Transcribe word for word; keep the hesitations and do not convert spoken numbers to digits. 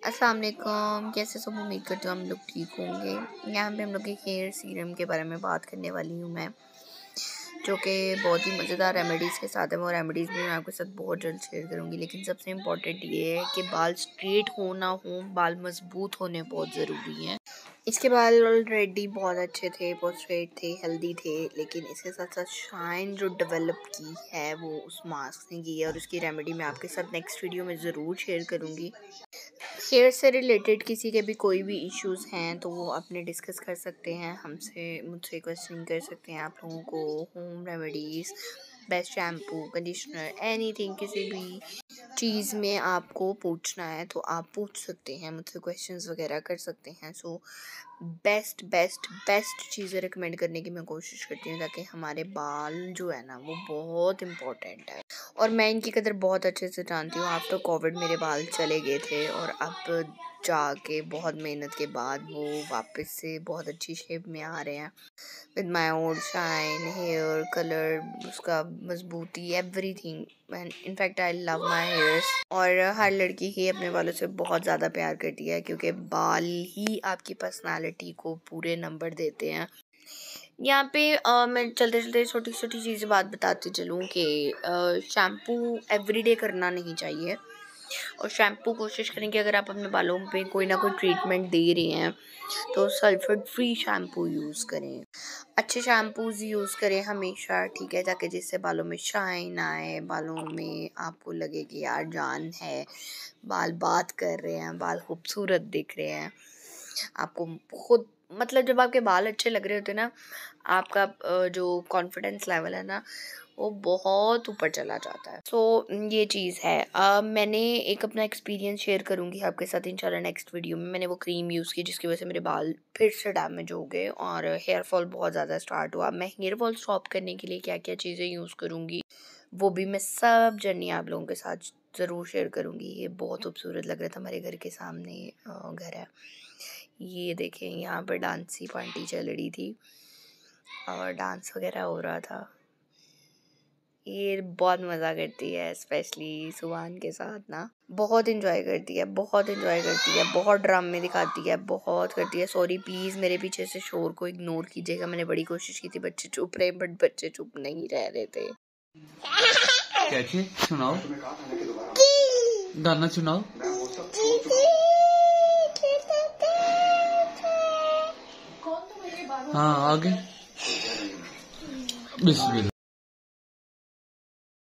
अस्सलाम वालेकुम, कैसे सब उम्मीद करती हूँ हम लोग ठीक होंगे। यहाँ पे हम लोग के हेयर सीरम के बारे में बात करने वाली हूँ मैं, जो कि बहुत ही मज़ेदार रेमेडीज़ के साथ है। वो रेमेडीज़ भी मैं आपके साथ बहुत जल्द शेयर करूँगी। लेकिन सबसे इम्पॉर्टेंट ये है कि बाल स्ट्रेट हो ना हो, बाल मजबूत होने बहुत ज़रूरी हैं। इसके बाल ऑलरेडी बहुत अच्छे थे, बहुत स्ट्रेट थे, हेल्दी थे, लेकिन इसके साथ साथ शाइन जो डेवलप की है वो उस मास्क ने की है, और उसकी रेमेडी मैं आपके साथ नेक्स्ट वीडियो में ज़रूर शेयर करूँगी। हेयर से रिलेटेड किसी के भी कोई भी इश्यूज़ हैं तो वो अपने डिस्कस कर सकते हैं हमसे, मुझसे क्वेश्चन कर सकते हैं। आप लोगों को home remedies, best shampoo, conditioner, anything, किसी भी चीज़ में आपको पूछना है तो आप पूछ सकते हैं मुझसे, क्वेश्चंस वगैरह कर सकते हैं। सो बेस्ट बेस्ट बेस्ट चीज़ें रिकमेंड करने की मैं कोशिश करती हूँ, ताकि हमारे बाल जो है ना वो बहुत इम्पोर्टेंट है, और मैं इनकी कदर बहुत अच्छे से जानती हूँ। आफ्टर कोविड मेरे बाल चले गए थे, और अब जाके बहुत मेहनत के बाद वो वापस से बहुत अच्छी शेप में आ रहे हैं, with my old shine, hair colour, उसका मजबूती, everything. In fact I love my hairs. और हर लड़की ही अपने बालों से बहुत ज़्यादा प्यार करती है, क्योंकि बाल ही आपकी पर्सनालिटी को पूरे नंबर देते हैं। यहाँ पे आ, मैं चलते चलते छोटी छोटी चीज़ें बात बताती चलूँ कि शैम्पू एवरीडे करना नहीं चाहिए, और शैम्पू कोशिश करें कि अगर आप अपने बालों पे कोई ना कोई ट्रीटमेंट दे रहे हैं तो सल्फेट फ्री शैम्पू यूज़ करें, अच्छे शैम्पूज़ यूज़ करें हमेशा, ठीक है, ताकि जिससे बालों में शाइन आए, बालों में आपको लगे कि यार जान है, बाल बात कर रहे हैं, बाल खूबसूरत दिख रहे हैं। आपको खुद मतलब जब आपके बाल अच्छे लग रहे होते हैं ना, आपका जो कॉन्फिडेंस लेवल है ना वो बहुत ऊपर चला जाता है। सो so, ये चीज़ है। uh, मैंने एक अपना एक्सपीरियंस शेयर करूँगी आपके साथ इंशाल्लाह नेक्स्ट वीडियो में। मैंने वो क्रीम यूज़ की जिसकी वजह से मेरे बाल फिर से डैमेज हो गए और हेयर फॉल बहुत ज़्यादा स्टार्ट हुआ। मैं हेयर फॉल स्टॉप करने के लिए क्या क्या चीज़ें यूज़ करूँगी वो भी मैं सब जर्नी आप लोगों के साथ ज़रूर शेयर करूँगी। ये बहुत खूबसूरत लग रहा था, हमारे घर के सामने घर है, ये देखें, यहाँ पर डांसी पार्टी चल रही थी और डांस वगैरह हो रहा था। ये बहुत मज़ा करती है, स्पेशली सुभान के साथ ना, बहुत इन्जॉय करती है, बहुत इन्जॉय करती है, बहुत ड्रामे दिखाती है, बहुत करती है। सॉरी प्लीज़ मेरे पीछे से शोर को इग्नोर कीजिएगा, मैंने बड़ी कोशिश की थी बच्चे चुप रहे, बट बच्चे चुप नहीं रह रहे थे। क्या चीज़ सुनाओ, गाना सुनाओ। हाँ आगे बिस्मिल्लाह।